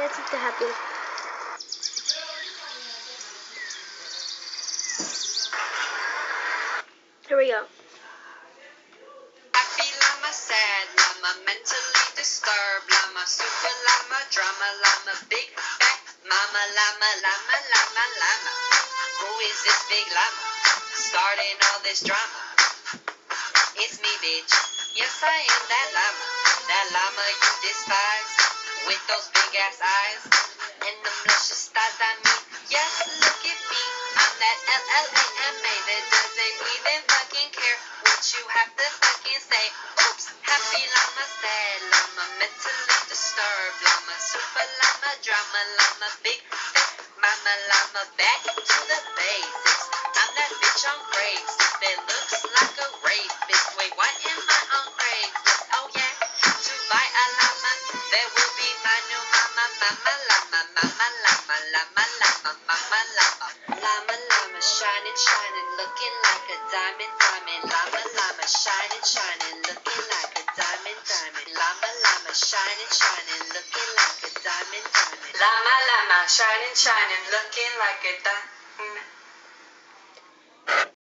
Yes, it's happy. Here we go. Happy llama, sad llama, mentally disturbed llama, super llama, drama llama, big fat mama llama, llama, llama, llama. Who is this big llama starting all this drama? It's me, bitch. Yes, I am that llama you despise, with those big ass eyes and them luscious thighs. I mean, yes, look at me. I'm that LLAMA that doesn't even fucking care what you have to fucking say. Oops, happy llama, sad llama, mentally disturbed llama, super llama, drama llama, big fat mama llama, back to the basics. I'm that bitch on Craigslist that looks like a rapist. Wait, what am I on Craigslist? Oh yeah, to buy a llama that will be my new mama, mama llama, mama llama, llama llama, mama llama, llama llama, shining, shining, looking like a diamond, diamond, llama llama, shining, shining, looking like a diamond, diamond, llama llama, shining, shining, looking like a diamond, diamond, llama llama, shining, shining, looking like a diamond.